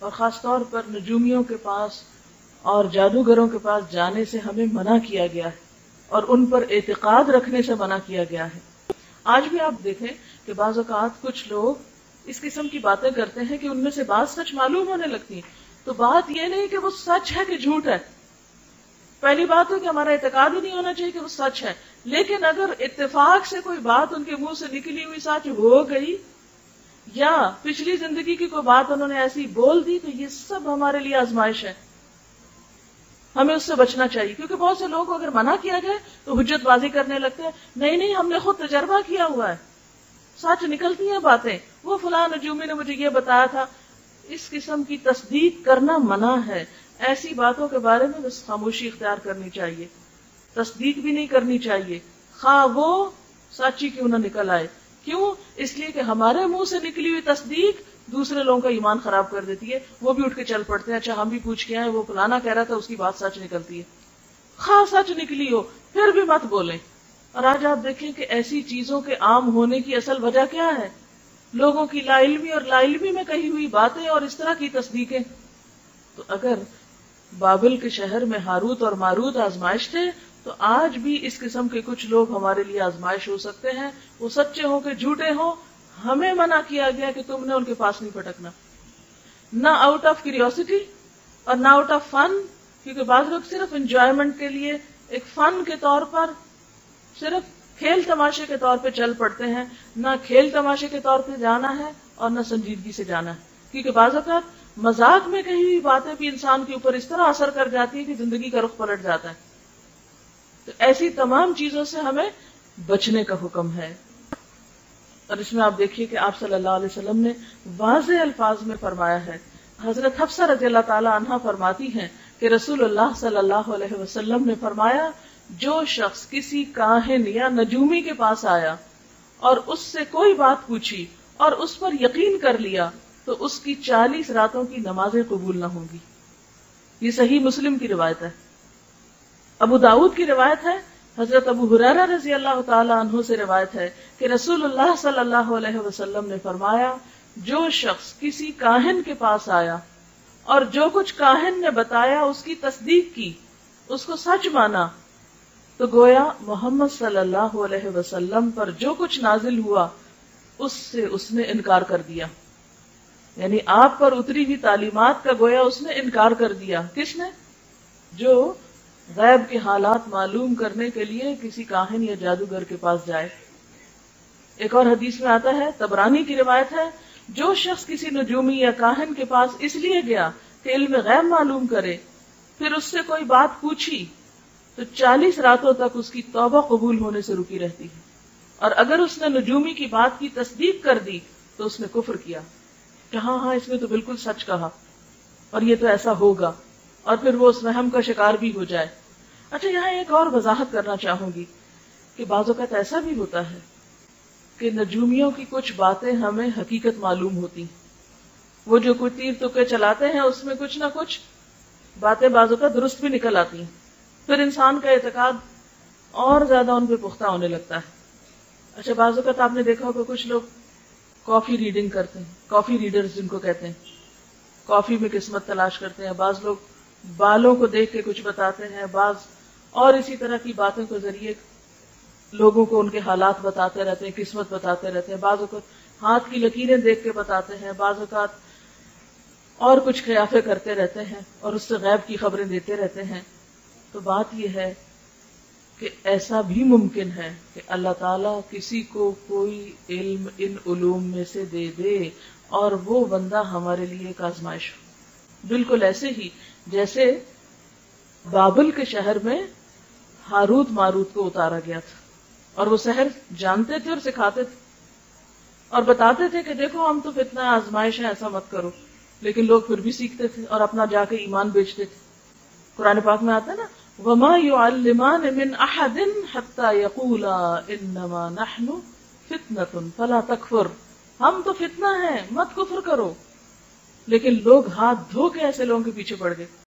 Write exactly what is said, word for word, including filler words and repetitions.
اور خاص طور پر نجومیوں کے پاس اور جادوگروں کے پاس جانے سے ہمیں منع کیا گیا ہے اور ان پر اعتقاد رکھنے سے منع کیا گیا ہے. آج بھی آپ دیکھیں کہ بعض اوقات کچھ لوگ اس قسم کی باتیں کرتے ہیں کہ ان میں سے بعض سچ معلوم ہونے لگتی ہیں. تو بات یہ نہیں کہ وہ سچ ہے کہ جھوٹ ہے. پہلی بات ہے کہ ہمارا اعتقاد ہی نہیں ہونا چاہیے کہ وہ سچ ہے. لیکن اگر اتفاق سے کوئی بات ان کے منہ سے نکلی ہوئی سچ ہو گئی یا پچھلی زندگی کی کوئی بات انہوں نے ایسی بول دی تو یہ سب ہمارے لیے آزمائش ہے. ہمیں اس سے بچنا چاہیے کیونکہ بہت سے لوگ اگر منع کیا جائے تو حجت بازی کرنے لگتے ہیں. نہیں نہیں ہم نے خود تجربہ کیا ہوا ہے, سچ نکلتی ہیں باتیں, وہ فلاں نجومی نے مجھے یہ بتایا تھا. اس قسم کی تصدیق کرنا منع ہے. ایسی باتوں کے بارے میں بس خاموشی اختیار کرنی چاہیے, تصدیق بھی نہیں کرنی چاہیے خواہ وہ سچی کیوں نہ نکل آئے. کیوں؟ اس لیے کہ ہمارے منہ سے نکلی ہوئی تصدیق دوسرے لوگوں کا ایمان خراب کر دیتی ہے. وہ بھی اٹھ کے چل پڑتے ہیں, اچھا ہم بھی پوچھ کے آئے, وہ فلانا کہہ رہا تھا اس کی بات سچ نکلتی ہے. خواہ سچ نکلی ہو پھر بھی مت بولیں. اور آج آپ دیکھیں کہ ایسی چیزوں کے عام ہونے کی اصل وجہ کیا ہے؟ لوگوں کی لا علمی اور لا علمی میں کہی ہوئی باتیں اور اس طرح کی تصدیقیں. تو اگر بابل کے شہر میں ہاروت اور ماروت آزمائش تھے تو آج بھی اس قسم کے کچھ لوگ ہمارے لیے آزمائش ہو سکتے ہیں. وہ سچے ہوں کہ جھوٹے ہوں, ہمیں منع کیا گیا کہ تم نے ان کے پاس نہیں پھٹکنا, نہ آؤٹ آف کیوریوسٹی اور نہ آؤٹ آف فن, کیونکہ بعض لوگ صرف انجوائمنٹ کے لیے ایک فن کے طور پر صرف کھیل تماشے کے طور پہ چل پڑتے ہیں. نہ کھیل تماشے کے طور پہ جانا ہے اور نہ سنجیدگی سے جانا ہے, کیونکہ بعض اوقات مذاق میں کہی ہوئی باتیں بھی انسان کے اوپر اس طرح اثر کر جاتی ہے کہ زندگی کا رخ پلٹ جاتا ہے. تو ایسی تمام چیزوں سے ہمیں بچنے کا حکم ہے. اور اس میں آپ دیکھیے کہ آپ صلی اللہ علیہ وسلم نے واضح الفاظ میں فرمایا ہے. حضرت حفصہ رضی اللہ تعالی عنہا فرماتی ہیں کہ رسول اللہ صلی اللہ علیہ وسلم نے فرمایا, جو شخص کسی کاہن یا نجومی کے پاس آیا اور اس سے کوئی بات پوچھی اور اس پر یقین کر لیا تو اس کی چالیس راتوں کی نمازیں قبول نہ ہوں گی. یہ صحیح مسلم کی روایت ہے. ابو داؤد کی روایت ہے, حضرت ابو ہریرہ رضی اللہ تعالی عنہ سے روایت ہے کہ رسول اللہ صلی اللہ علیہ وسلم نے فرمایا, جو شخص کسی کاہن کے پاس آیا اور جو کچھ کاہن نے بتایا اس کی تصدیق کی, اس کو سچ مانا, تو گویا محمد صلی اللہ علیہ وسلم پر جو کچھ نازل ہوا اس سے اس نے انکار کر دیا. یعنی آپ پر اتری ہوئی تعلیمات کا گویا اس نے انکار کر دیا. کس نے؟ جو غیب کے حالات معلوم کرنے کے لیے کسی کاہن یا جادوگر کے پاس جائے. ایک اور حدیث میں آتا ہے, طبرانی کی روایت ہے, جو شخص کسی نجومی یا کاہن کے پاس اس لیے گیا کہ علم غیب معلوم کرے, پھر اس سے کوئی بات پوچھی تو چالیس راتوں تک اس کی توبہ قبول ہونے سے رکی رہتی ہے. اور اگر اس نے نجومی کی بات کی تصدیق کر دی تو اس نے کفر کیا کہ ہاں ہاں اس نے تو بالکل سچ کہا اور یہ تو ایسا ہوگا, اور پھر وہ اس وہم کا شکار بھی ہو جائے. اچھا, یہاں ایک اور وضاحت کرنا چاہوں گی کہ بعض اوقات ایسا بھی ہوتا ہے کہ نجومیوں کی کچھ باتیں ہمیں حقیقت معلوم ہوتی. وہ جو کوئی تیر تکے چلاتے ہیں اس میں کچھ نہ کچھ باتیں بعض اوقات درست بھی نکل آتی ہیں. پھر انسان کا اعتقاد اور زیادہ ان پہ پختہ ہونے لگتا ہے. اچھا, بعض اوقات آپ نے دیکھا ہوگا کچھ لوگ کافی ریڈنگ کرتے ہیں, کافی ریڈرز جن کو کہتے ہیں, کافی میں قسمت تلاش کرتے ہیں. بعض لوگ بالوں کو دیکھ کے کچھ بتاتے ہیں, بعض اور اسی طرح کی باتوں کے ذریعے لوگوں کو ان کے حالات بتاتے رہتے ہیں, قسمت بتاتے رہتے ہیں. بعض اوقات ہاتھ کی لکیریں دیکھ کے بتاتے ہیں, بعض اوقات اور کچھ قیافے کرتے رہتے ہیں اور اس سے غیب کی خبریں دیتے رہتے ہیں. تو بات یہ ہے کہ ایسا بھی ممکن ہے کہ اللہ تعالیٰ کسی کو کوئی علم ان علوم میں سے دے دے اور وہ بندہ ہمارے لیے ایک آزمائش ہو. بالکل ایسے ہی جیسے بابل کے شہر میں ہاروت ماروت کو اتارا گیا تھا اور وہ سحر جانتے تھے اور سکھاتے تھے اور بتاتے تھے کہ دیکھو ہم تو فتنہ آزمائش ہے, ایسا مت کرو, لیکن لوگ پھر بھی سیکھتے تھے اور اپنا جا کے ایمان بیچتے تھے. قرآن پاک میں آتا ہے نا, وَمَا يُعَلِّمَانِ مِنْ أَحَدٍ حَتَّى يَقُولَا إِنَّمَا نَحْنُ فِتْنَةٌ فَلَا تَكْفُرْ, ہم تو فتنہ ہیں مت کفر کرو. لیکن لوگ ہاتھ دھو کے ایسے لوگوں کے پیچھے پڑ گئے